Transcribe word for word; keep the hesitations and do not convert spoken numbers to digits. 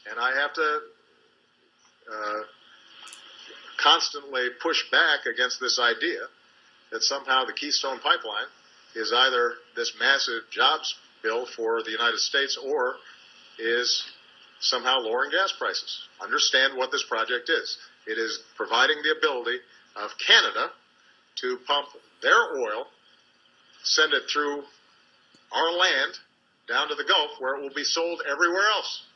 And I have to uh, constantly push back against this idea that somehow the Keystone Pipeline is either this massive jobs bill for the United States or is somehow lowering gas prices. Understand what this project is. It is providing the ability of Canada to pump their oil, send it through our land down to the Gulf where it will be sold everywhere else.